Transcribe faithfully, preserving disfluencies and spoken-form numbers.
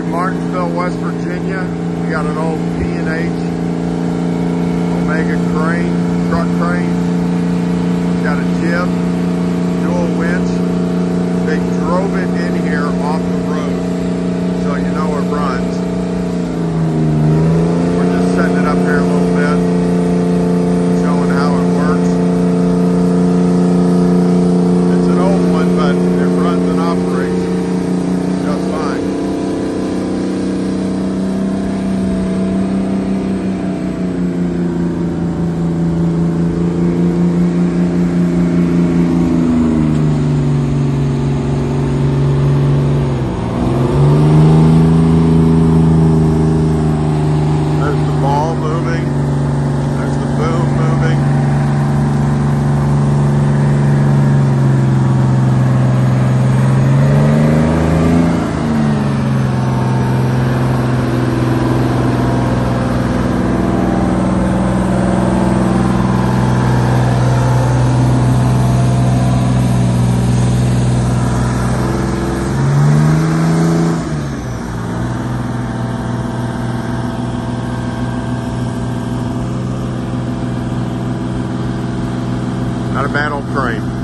Martinsville, West Virginia. We got an old P and H Omega crane, truck crane. It's got a jib, dual winch. They drove it in here off the road, so you know it runs. We're just setting it up here a little bit, showing how it works. It's an old one, but it runs and operates just fine. Not a bad old crane.